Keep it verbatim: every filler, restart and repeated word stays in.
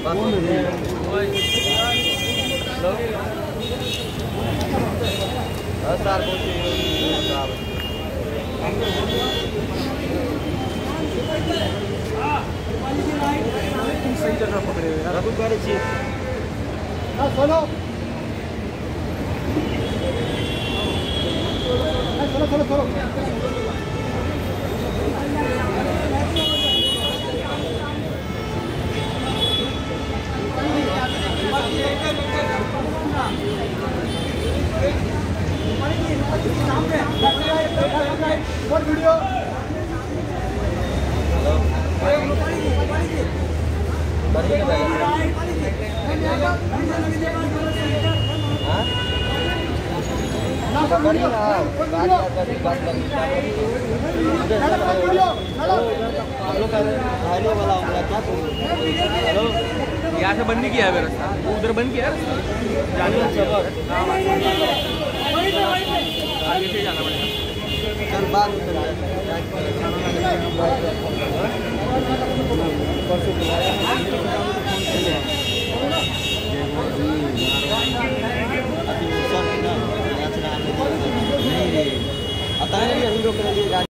सही जगह पकड़े हुए यार। चलो चलो चलो चलो वीडियो यहाँ से बंद नहीं किया है रास्ता, उधर बंद किया है जाने आगे से जाना पड़ेगा। चल बात नहीं रे आता है